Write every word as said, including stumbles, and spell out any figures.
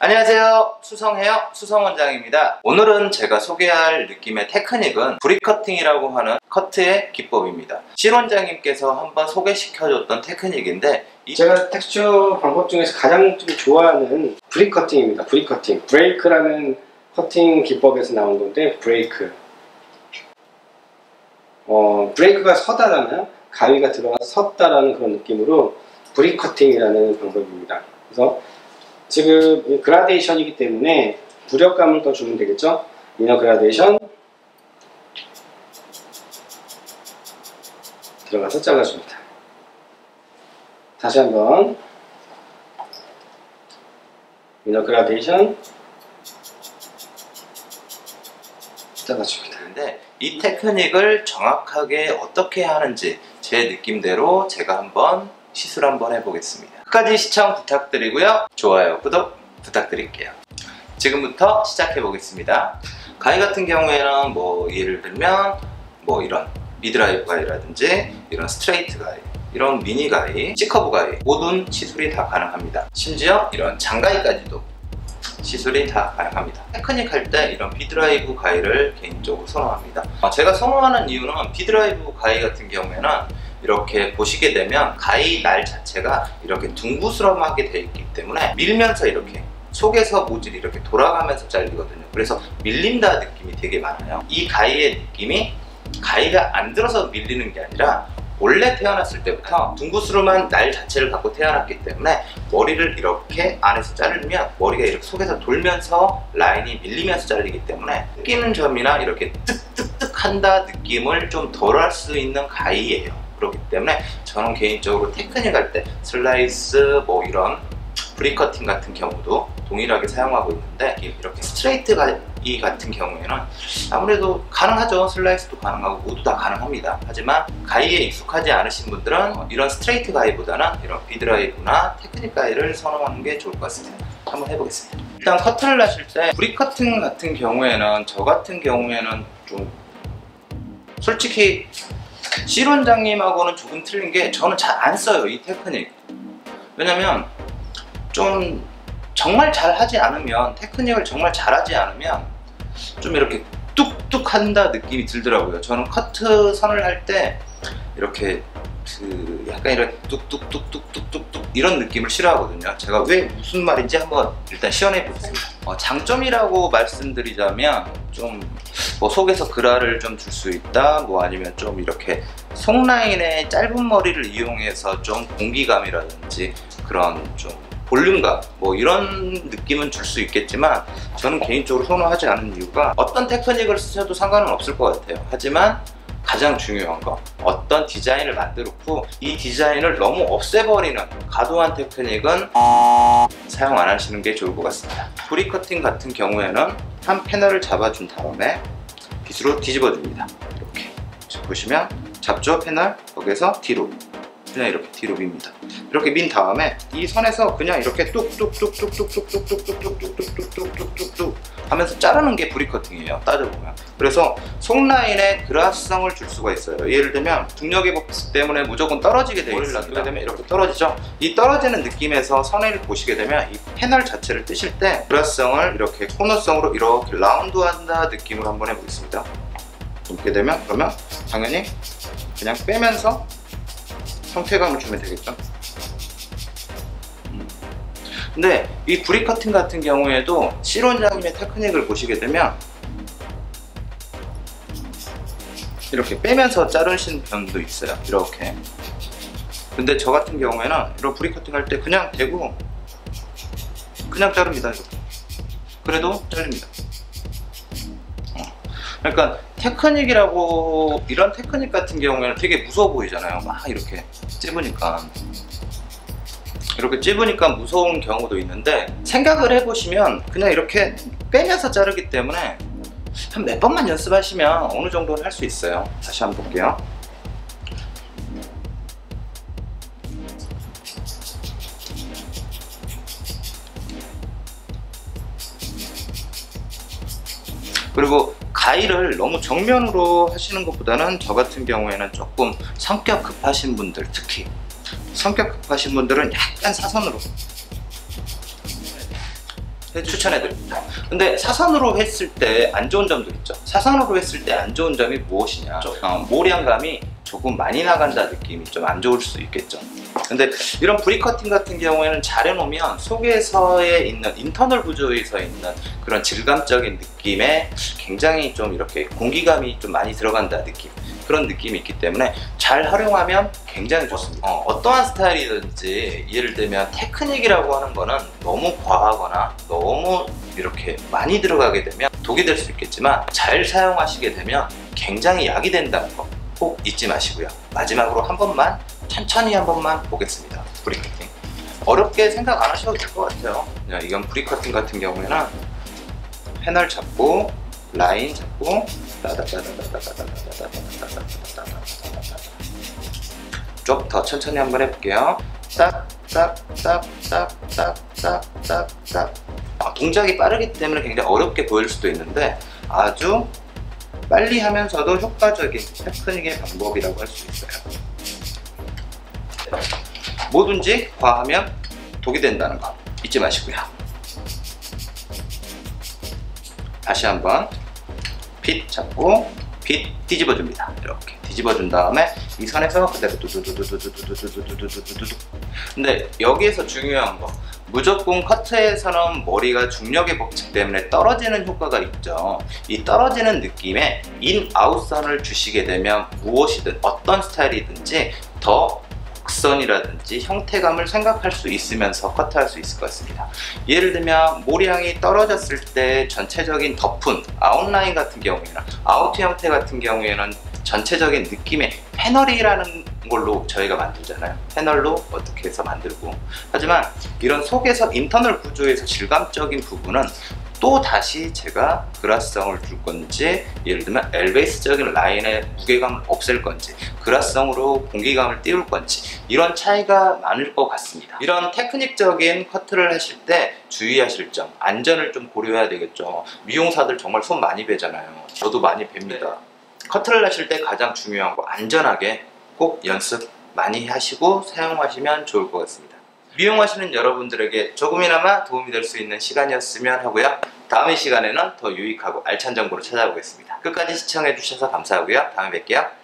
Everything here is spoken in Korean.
안녕하세요. 수성헤어 수성원장입니다. 오늘은 제가 소개할 느낌의 테크닉은 브릿커팅이라고 하는 커트의 기법입니다. 실원장님께서 한번 소개시켜줬던 테크닉인데 제가 텍스처 방법 중에서 가장 좀 좋아하는 브릿커팅입니다. 브릿커팅. 브레이크라는 커팅 기법에서 나온 건데 브레이크. 어, 브레이크가 서다잖아요. 가위가 들어가서 섰다라는 그런 느낌으로 브릿커팅이라는 방법입니다. 그래서 지금 그라데이션이기 때문에 무력감을 더 주면 되겠죠. 이너 그라데이션 들어가서 잘라줍니다. 다시 한번 이너 그라데이션 잘라줍니다. 근데 이 테크닉을 정확하게 어떻게 하는지 제 느낌대로 제가 한번 시술 한번 해보겠습니다. 끝까지 시청 부탁드리고요. 좋아요, 구독 부탁드릴게요. 지금부터 시작해 보겠습니다. 가위 같은 경우에는 뭐 예를 들면 뭐 이런 미드라이브 가위라든지 이런 스트레이트 가위, 이런 미니 가위, C커브 가위 모든 시술이 다 가능합니다. 심지어 이런 장가위까지도 시술이 다 가능합니다. 테크닉 할 때 이런 비드라이브 가위를 개인적으로 선호합니다. 제가 선호하는 이유는 비드라이브 가위 같은 경우에는 이렇게 보시게 되면 가위 날 자체가 이렇게 둥그스름하게 되어 있기 때문에 밀면서 이렇게 속에서 모질이 이렇게 돌아가면서 잘리거든요. 그래서 밀린다 느낌이 되게 많아요. 이 가위의 느낌이 가위가 안 들어서 밀리는 게 아니라 원래 태어났을 때부터 둥그스름한 날 자체를 갖고 태어났기 때문에 머리를 이렇게 안에서 자르면 머리가 이렇게 속에서 돌면서 라인이 밀리면서 잘리기 때문에 뜯기는 점이나 이렇게 뜩뜩뜩 한다 느낌을 좀 덜 할 수 있는 가위예요. 그렇기 때문에 저는 개인적으로 테크닉 할 때 슬라이스 뭐 이런 브릿커팅 같은 경우도 동일하게 사용하고 있는데 이렇게 스트레이트 가위 같은 경우에는 아무래도 가능하죠. 슬라이스도 가능하고 모두 다 가능합니다. 하지만 가위에 익숙하지 않으신 분들은 이런 스트레이트 가위보다는 이런 비드라이브나 테크닉 가위를 선호하는 게 좋을 것 같습니다. 한번 해보겠습니다. 일단 커트를 하실 때 브릿커팅 같은 경우에는 저 같은 경우에는 좀 솔직히 실원장님하고는 조금 틀린 게 저는 잘 안 써요, 이 테크닉. 왜냐면 좀 정말 잘 하지 않으면, 테크닉을 정말 잘하지 않으면 좀 이렇게 뚝뚝 한다 느낌이 들더라고요. 저는 커트 선을 할 때 이렇게 그 약간 이런 뚝뚝뚝뚝뚝뚝뚝 이런 느낌을 싫어하거든요. 제가 왜 무슨 말인지 한번 일단 시연해 보겠습니다. 어, 장점이라고 말씀드리자면 좀 뭐 속에서 그라를 좀 줄 수 있다, 뭐 아니면 좀 이렇게 속 라인의 짧은 머리를 이용해서 좀 공기감이라든지 그런 좀 볼륨감 뭐 이런 느낌은 줄 수 있겠지만 저는 개인적으로 선호하지 않는 이유가 어떤 테크닉을 쓰셔도 상관은 없을 것 같아요. 하지만 가장 중요한 거, 어떤 디자인을 만들었고 이 디자인을 너무 없애버리는 과도한 테크닉은 사용 안 하시는 게 좋을 것 같습니다. 브릿커팅 같은 경우에는 한 패널을 잡아준 다음에 빗으로 뒤집어 줍니다. 이렇게 보시면 잡죠, 패널. 거기에서 뒤로 그냥 이렇게 뒤로 밉니다. 이렇게 민 다음에 이 선에서 그냥 이렇게 뚝뚝뚝뚝뚝뚝뚝뚝뚝뚝뚝뚝뚝뚝뚝뚝뚝 하면서 자르는 게 브릿커팅이에요, 따져보면. 그래서 속 라인에 그라스성을 줄 수가 있어요. 예를 들면 중력의 법 때문에 무조건 떨어지게 되어 있습니다. 놔두게 되면 이렇게 떨어지죠. 이 떨어지는 느낌에서 선을 보시게 되면 이 패널 자체를 뜨실 때 그라스성을 이렇게 코너성으로 이렇게 라운드한다 느낌으로 한번 해보겠습니다. 이렇게 되면 그러면 당연히 그냥 빼면서 성쾌감을 주면 되겠죠. 음. 근데 이 브릿커팅 같은 경우에도 실원장님의 테크닉을 보시게 되면 이렇게 빼면서 자르시는 편도 있어요. 이렇게. 근데 저 같은 경우에는 이런 브릿커팅 할 때 그냥 대고 그냥 자릅니다. 이렇게. 그래도 잘립니다. 그러니까 테크닉이라고, 이런 테크닉 같은 경우에는 되게 무서워 보이잖아요. 막 이렇게 찝으니까 이렇게 찝으니까 무서운 경우도 있는데 생각을 해보시면 그냥 이렇게 빼면서 자르기 때문에 한 몇 번만 연습하시면 어느 정도는 할 수 있어요. 다시 한번 볼게요. 그리고 가위를 너무 정면으로 하시는 것보다는 저 같은 경우에는 조금 성격 급하신 분들, 특히 성격 급하신 분들은 약간 사선으로 추천해드립니다. 근데 사선으로 했을 때 안 좋은 점도 있죠. 사선으로 했을 때 안 좋은 점이 무엇이냐, 어, 모량감이 조금 많이 나간다 느낌이 좀 안 좋을 수 있겠죠. 근데 이런 브리커팅 같은 경우에는 잘 해놓으면 속에서에 있는 인터널 구조에서 있는 그런 질감적인 느낌에 굉장히 좀 이렇게 공기감이 좀 많이 들어간다 느낌, 그런 느낌이 있기 때문에 잘 활용하면 굉장히 좋습니다. 어, 어떠한 스타일이든지 예를 들면 테크닉이라고 하는 거는 너무 과하거나 너무 이렇게 많이 들어가게 되면 독이 될 수 있겠지만 잘 사용하시게 되면 굉장히 약이 된다는 거 꼭 잊지 마시고요. 마지막으로 한 번만 천천히 한 번만 보겠습니다. 브리커팅 어렵게 생각 안 하셔도 될 것 같아요. 이건 브리커팅 같은 경우에는 패널 잡고 라인 잡고 좀 더 천천히 한번 해볼게요. 딱딱딱딱딱딱딱딱. 동작이 빠르기 때문에 굉장히 어렵게 보일 수도 있는데 아주 빨리 하면서도 효과적인 테크닉의 방법이라고 할 수 있어요. 뭐든지 과하면 독이 된다는 거 잊지 마시고요. 다시 한번 핏 잡고 핏 뒤집어 줍니다. 이렇게 뒤집어 준 다음에 이 선에서 그대로 두두두두두두두두두두두두두. 근데 여기에서 중요한 거, 무조건 커트에서는 머리가 중력의 법칙 때문에 떨어지는 효과가 있죠. 이 떨어지는 느낌에 인 아웃선을 주시게 되면 무엇이든 어떤 스타일이든지 더 곡선이라든지 형태감을 생각할 수 있으면서 커트할 수 있을 것 같습니다. 예를 들면 모량이 떨어졌을 때 전체적인 덮은 아웃라인 같은 경우에는, 아우트 형태 같은 경우에는 전체적인 느낌의 패널이라는 걸로 저희가 만들잖아요. 패널로 어떻게 해서 만들고. 하지만 이런 속에서 인터널 구조에서 질감적인 부분은 또 다시 제가 그라스성을 줄 건지, 예를 들면 엘베이스적인 라인의 무게감을 없앨 건지, 그라스성으로 공기감을 띄울 건지, 이런 차이가 많을 것 같습니다. 이런 테크닉적인 커트를 하실 때 주의하실 점, 안전을 좀 고려해야 되겠죠. 미용사들 정말 손 많이 베잖아요. 저도 많이 뵙니다. 커트를 하실 때 가장 중요한 거, 안전하게 꼭 연습 많이 하시고 사용하시면 좋을 것 같습니다. 미용하시는 여러분들에게 조금이나마 도움이 될 수 있는 시간이었으면 하고요. 다음 시간에는 더 유익하고 알찬 정보로 찾아오겠습니다. 끝까지 시청해 주셔서 감사하고요. 다음에 뵐게요.